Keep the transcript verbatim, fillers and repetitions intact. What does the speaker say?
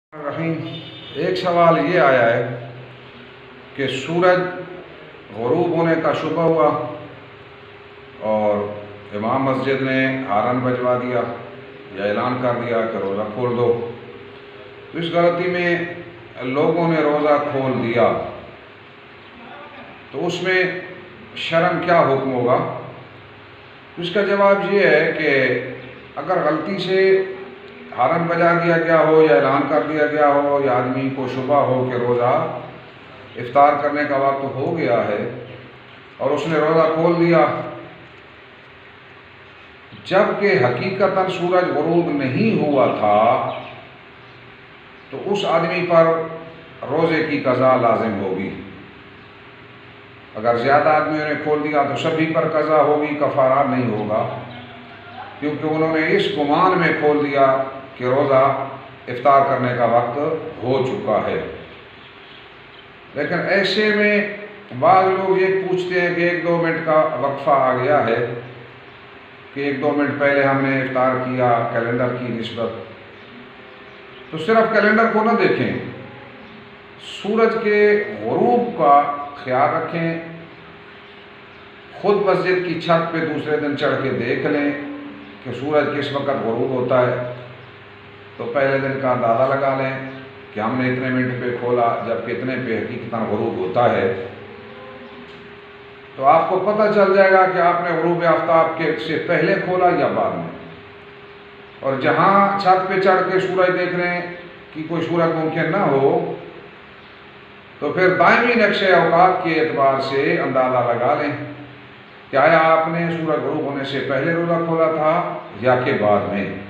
रहीम। एक सवाल ये आया है कि सूरज ग़ुरूब होने का शुबह हुआ और इमाम मस्जिद ने हारन बजवा दिया या ऐलान कर दिया कि रोज़ा खोल दो। तो इस गलती में लोगों ने रोज़ा खोल दिया, तो उसमें शरम क्या हुक्म होगा? तो इसका जवाब ये है कि अगर गलती से हारन बजा दिया गया हो या ऐलान कर दिया गया हो या आदमी को शुबा हो कि रोज़ा इफ्तार करने का वक्त हो गया है और उसने रोज़ा खोल दिया, जबकि हकीकतन सूरज ग़ुरूब नहीं हुआ था, तो उस आदमी पर रोज़े की क़ज़ा लाजिम होगी। अगर ज़्यादा आदमियों ने खोल दिया तो सभी पर क़ज़ा होगी, कफ़ारा नहीं होगा, क्योंकि उन्होंने इस गुमान में खोल दिया कि रोज़ा इफ्तार करने का वक्त हो चुका है। लेकिन ऐसे में बाज़ लोग ये पूछते हैं कि एक दो मिनट का वक्फ़ा आ गया है कि एक दो मिनट पहले हमने इफ्तार किया कैलेंडर की निस्बत, तो सिर्फ कैलेंडर को न देखें, सूरज के ग़ुरूब का ख्याल रखें। ख़ुद मस्जिद की छत पे दूसरे दिन चढ़ के देख लें कि सूरज किस वक्त ग़ुरूब होता है, तो पहले दिन का अंदाज़ा लगा लें कि हमने इतने मिनट पे खोला, जबकि इतने पे हकीकतन ग़ुरूब होता है। तो आपको पता चल जाएगा कि आपने ग़ुरूब आफ्ताब के से पहले खोला या बाद में। और जहाँ छत पे चढ़ के सूरज देखने की कोई सूरत मुमकिन ना हो, तो फिर दायमी नक्शे औकात के एतबार से अंदाज़ा लगा लें कि आया आपने सूरज ग़ुरूब होने से पहले रोज़ा खोला था या के बाद में।